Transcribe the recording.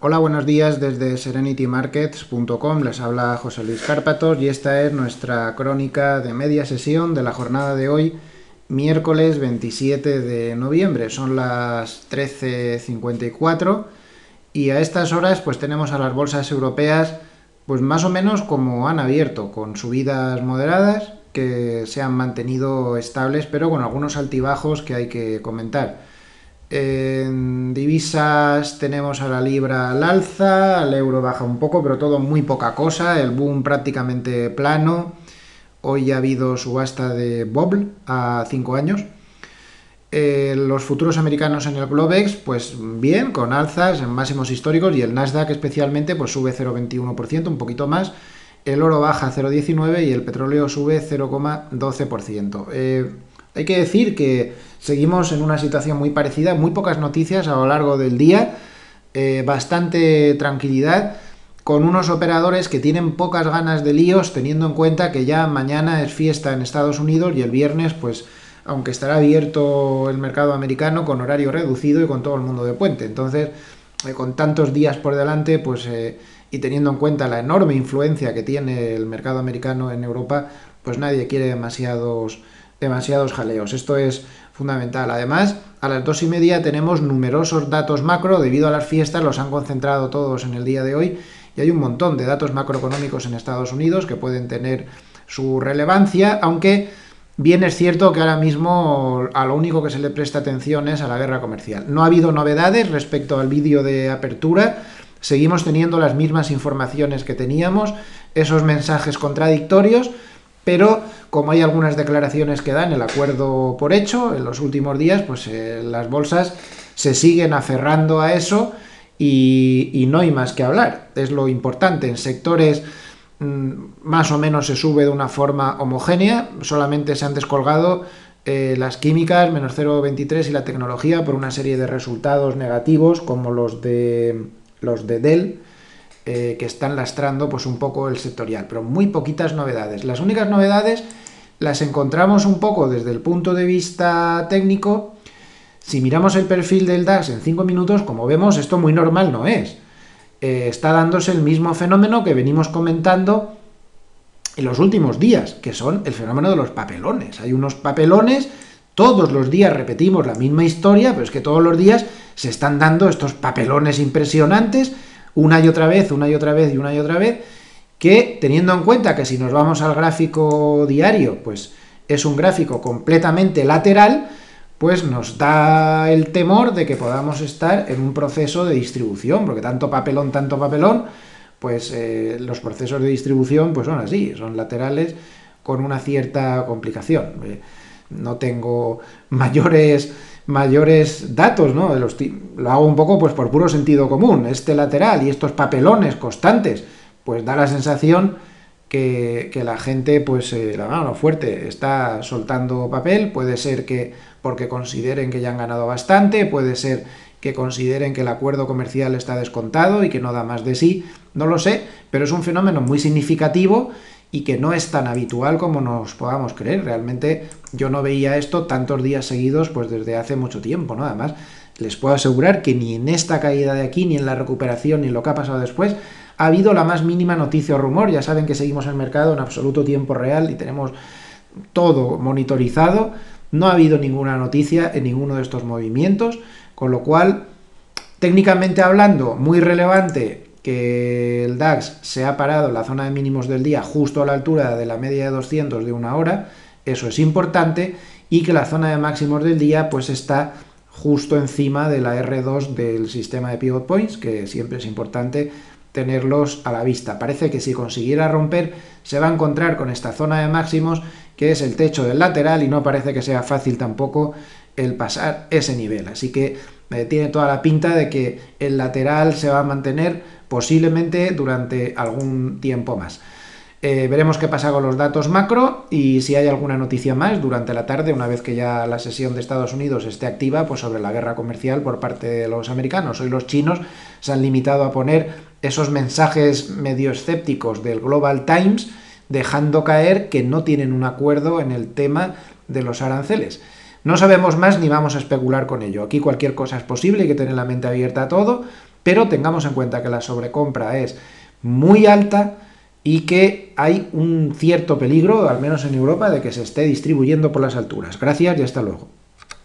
Hola, buenos días desde serenitymarkets.com. Les habla José Luis Cárpatos y esta es nuestra crónica de media sesión de la jornada de hoy, miércoles 27 de noviembre. Son las 13:54 y a estas horas pues tenemos a las bolsas europeas pues más o menos como han abierto, con subidas moderadas que se han mantenido estables, pero con algunos altibajos que hay que comentar. En divisas tenemos a la libra al alza, al euro baja un poco, pero todo muy poca cosa, el boom prácticamente plano. Hoy ha habido subasta de Bobl a 5 años. Los futuros americanos en el Globex, pues bien, con alzas en máximos históricos, y el Nasdaq especialmente pues sube 0,21%, un poquito más. El oro baja 0,19% y el petróleo sube 0,12%. Hay que decir que seguimos en una situación muy parecida, muy pocas noticias a lo largo del día, bastante tranquilidad, con unos operadores que tienen pocas ganas de líos, teniendo en cuenta que ya mañana es fiesta en Estados Unidos y el viernes, pues, aunque estará abierto el mercado americano con horario reducido y con todo el mundo de puente. Entonces, con tantos días por delante, pues, y teniendo en cuenta la enorme influencia que tiene el mercado americano en Europa, pues nadie quiere demasiados jaleos. Esto es fundamental. Además, a las 2:30 tenemos numerosos datos macro. Debido a las fiestas, los han concentrado todos en el día de hoy y hay un montón de datos macroeconómicos en Estados Unidos que pueden tener su relevancia, aunque bien es cierto que ahora mismo a lo único que se le presta atención es a la guerra comercial. No ha habido novedades respecto al vídeo de apertura. Seguimos teniendo las mismas informaciones que teníamos, esos mensajes contradictorios, pero como hay algunas declaraciones que dan el acuerdo por hecho en los últimos días, pues las bolsas se siguen aferrando a eso y no hay más que hablar. Es lo importante. En sectores más o menos se sube de una forma homogénea, solamente se han descolgado las químicas, menos 0,23, y la tecnología por una serie de resultados negativos como los de Dell, que están lastrando pues un poco el sectorial, pero muy poquitas novedades. Las únicas novedades las encontramos un poco desde el punto de vista técnico. Si miramos el perfil del DAX en 5 minutos, como vemos, esto muy normal no es. Está dándose el mismo fenómeno que venimos comentando en los últimos días, que son el fenómeno de los papelones. Hay unos papelones, todos los días repetimos la misma historia, pero es que todos los días se están dando estos papelones impresionantes, una y otra vez, que teniendo en cuenta que si nos vamos al gráfico diario, pues es un gráfico completamente lateral, pues nos da el temor de que podamos estar en un proceso de distribución, porque tanto papelón, pues los procesos de distribución pues son así, son laterales con una cierta complicación. No tengo mayores datos, ¿no? Lo hago un poco pues por puro sentido común. Este lateral y estos papelones constantes, pues da la sensación que la gente, pues la mano fuerte, está soltando papel. Puede ser que porque consideren que ya han ganado bastante, puede ser que consideren que el acuerdo comercial está descontado y que no da más de sí, no lo sé, pero es un fenómeno muy significativo y que no es tan habitual como nos podamos creer. Realmente yo no veía esto tantos días seguidos pues desde hace mucho tiempo, ¿no? Además, les puedo asegurar que ni en esta caída de aquí, ni en la recuperación, ni en lo que ha pasado después, ha habido la más mínima noticia o rumor. Ya saben que seguimos el mercado en absoluto tiempo real y tenemos todo monitorizado. No ha habido ninguna noticia en ninguno de estos movimientos, con lo cual, técnicamente hablando, muy relevante que el DAX se ha parado en la zona de mínimos del día justo a la altura de la media de 200 de una hora, eso es importante, y que la zona de máximos del día pues está justo encima de la R2 del sistema de pivot points, que siempre es importante tenerlos a la vista. Parece que si consiguiera romper se va a encontrar con esta zona de máximos, que es el techo del lateral, y no parece que sea fácil tampoco el pasar ese nivel. Así que tiene toda la pinta de que el lateral se va a mantener posiblemente durante algún tiempo más. Veremos qué pasa con los datos macro y si hay alguna noticia más durante la tarde, una vez que ya la sesión de Estados Unidos esté activa, pues sobre la guerra comercial por parte de los americanos. Hoy los chinos se han limitado a poner esos mensajes medio escépticos del Global Times, dejando caer que no tienen un acuerdo en el tema de los aranceles. No sabemos más ni vamos a especular con ello. Aquí cualquier cosa es posible, hay que tener la mente abierta a todo. pero tengamos en cuenta que la sobrecompra es muy alta y que hay un cierto peligro, al menos en Europa, de que se esté distribuyendo por las alturas. Gracias y hasta luego.